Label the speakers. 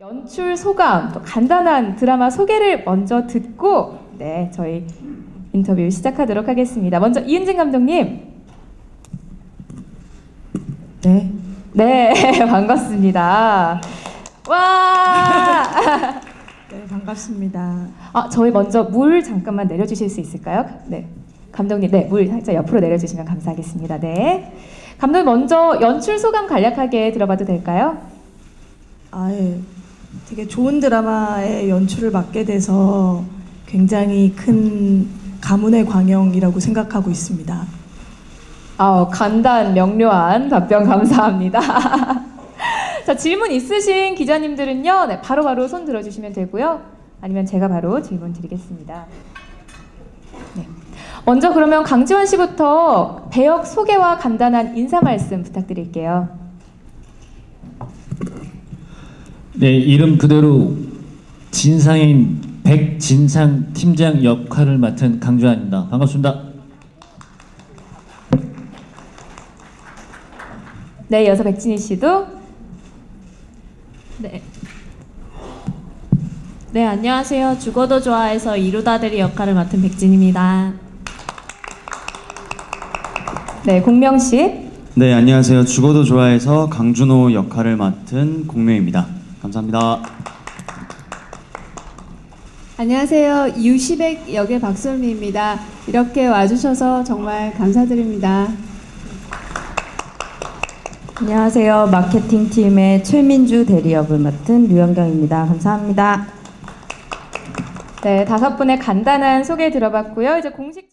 Speaker 1: 연출 소감, 또 간단한 드라마 소개를 먼저 듣고 저희 인터뷰 시작하도록 하겠습니다. 먼저 이은진 감독님. 네, 반갑습니다. 와!
Speaker 2: 네, 반갑습니다.
Speaker 1: 저희 먼저 물 잠깐만 내려주실 수 있을까요? 네, 감독님, 물 살짝 옆으로 내려주시면 감사하겠습니다. 네, 감독님 먼저 연출 소감 간략하게 들어봐도 될까요?
Speaker 2: 예. 되게 좋은 드라마의 연출을 맡게 돼서 굉장히 큰 가문의 광영이라고 생각하고 있습니다.
Speaker 1: 간단 명료한 답변 감사합니다. 자, 질문 있으신 기자님들은요, 바로바로 손 들어주시면 되고요. 아니면 제가 바로 질문 드리겠습니다. 네. 먼저 그러면 강지원 씨부터 배역 소개와 간단한 인사 말씀 부탁드릴게요.
Speaker 3: 네, 이름 그대로 진상인 백진상 팀장 역할을 맡은 강주환입니다. 반갑습니다.
Speaker 1: 네, 이어서 백진희 씨도.
Speaker 4: 네, 안녕하세요. 죽어도 좋아해서 이루다들이 역할을 맡은 백진입니다.
Speaker 1: 네, 공명 씨.
Speaker 5: 네, 안녕하세요. 죽어도 좋아해서 강준호 역할을 맡은 공명입니다. 감사합니다.
Speaker 6: 안녕하세요. 유시백 역의 박솔미입니다. 이렇게 와주셔서 정말 감사드립니다.
Speaker 7: 안녕하세요. 마케팅팀의 최민주 대리 역을 맡은 류현경입니다. 감사합니다.
Speaker 1: 네, 5분의 간단한 소개 들어봤고요. 이제 공식